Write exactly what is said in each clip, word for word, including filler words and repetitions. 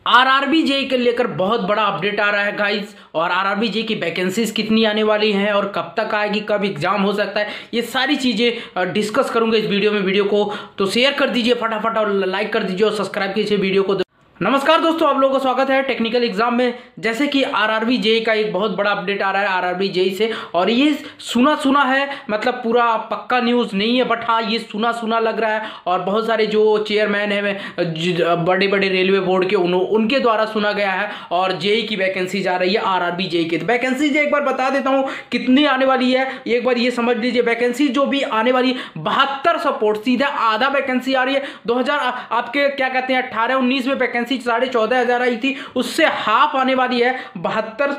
RRB JE के लेकर बहुत बड़ा अपडेट आ रहा है गाइस। और आरआरबी जेई की वैकेंसीज कितनी आने वाली हैं और कब तक आएगी, कब एग्जाम हो सकता है, ये सारी चीजें डिस्कस करूंगा इस वीडियो में। वीडियो को तो शेयर कर दीजिए फटाफट और लाइक कर दीजिए और सब्सक्राइब कीजिए वीडियो को। नमस्कार दोस्तों, आप लोगों का स्वागत है टेक्निकल एग्जाम में। जैसे कि आरआरबी जेई का एक बहुत बड़ा अपडेट आ रहा है आरआरबी जेई से, और ये सुना सुना है, मतलब पूरा पक्का न्यूज़ नहीं है, बट हाँ ये सुना सुना लग रहा है। और बहुत सारे जो चेयरमैन हैं बड़े बड़े रेलवे बोर्ड के, उन, उनके द्वारा सुना गया है। और जेई की वैकेंसी जा रही है आरआरबी जेई की। वैकेंसी एक बार बता देता हूँ कितनी आने वाली है, एक बार ये समझ लीजिए। वैकेंसी जो भी आने वाली बहत्तर सपोर्ट, सीधा आधा वैकेंसी आ रही है। दो हजार आपके क्या कहते हैं अट्ठारह उन्नीस में वैकेंसी साढ़े चौदह हजार आई थी, उससे हाफ आने वाली है, बहत्तर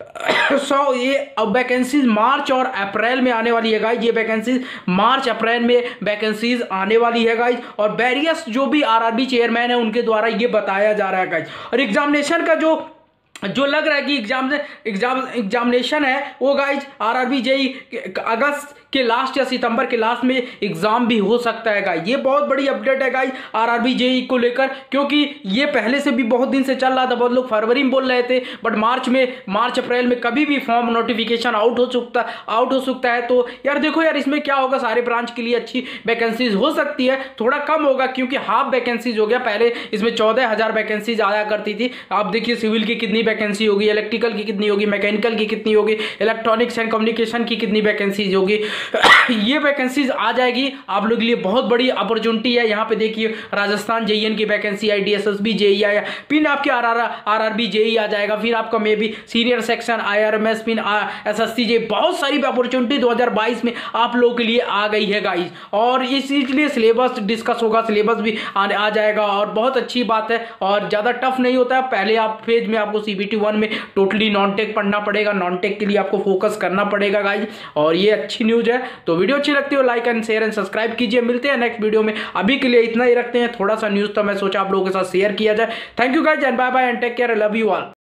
सौ। ये अब वैकेंसीज मार्च और अप्रैल में आने वाली है गाइज। ये वैकेंसीज मार्च अप्रैल में वैकेंसीज आने वाली है गाइज। और वेरियस जो भी आरआरबी चेयरमैन है उनके द्वारा ये बताया जा रहा है गाइज। और एग्जामिनेशन का जो जो लग रहा है कि एग्जाम एग्जाम एग्जामिनेशन है वो गाइज आरआरबी जेई अगस्त के लास्ट या सितंबर के लास्ट में एग्जाम भी हो सकता है गाइज। ये बहुत बड़ी अपडेट है गाइज आरआरबी जेई को लेकर, क्योंकि ये पहले से भी बहुत दिन से चल रहा था। बहुत लोग फरवरी में बोल रहे थे, बट मार्च में मार्च अप्रैल में कभी भी फॉर्म नोटिफिकेशन आउट हो सकता आउट हो सकता है। तो यार देखो यार, इसमें क्या होगा, सारे ब्रांच के लिए अच्छी वैकेंसीज हो सकती है। थोड़ा कम होगा क्योंकि हाफ वैकेंसीज हो गया। पहले इसमें चौदह हजार वैकेंसीज आया करती थी। आप देखिए सिविल की कितनी वैकेंसी होगी, इलेक्ट्रिकल की कितनी होगी, मैकेनिकल की कितनी होगी, इलेक्ट्रॉनिक्स एंड कम्युनिकेशन की कितनी वैकेंसीज होगी। ये वैकेंसीज आ जाएगी आप लोग के लिए, बहुत बड़ी अपॉर्चुनिटी है। यहाँ पे देखिए राजस्थान जेईएन की वैकेंसी आई, डीएसएसबी जेई आया, पिन आपके आरआरबी जेई आ जाएगा। फिर आपका मे भी सीनियर सेक्शन आईआरएमएस पिन एसएससी जेई, बहुत सारी अपॉर्चुनिटी दो हजार बाईस में आप लोगों के लिए आ गई है गाइज। और इसलिए सिलेबस डिस्कस होगा, सिलेबस भी आ जाएगा और बहुत अच्छी बात है। और ज़्यादा टफ नहीं होता है। पहले आप फेज में आपको सीबीटी वन में टोटली नॉन टेक पढ़ना पड़ेगा, नॉन टेक के लिए आपको फोकस करना पड़ेगा गाइज। और ये अच्छी न्यूज़ है। तो वीडियो अच्छी लगती हो like and share and subscribe कीजिए। मिलते हैं नेक्स्ट वीडियो में। अभी के लिए इतना ही रखते हैं। थोड़ा सा न्यूज़ तो मैं सोचा आप लोगों के साथ शेयर किया जाए। Thank you guys and bye bye and take care, love you all.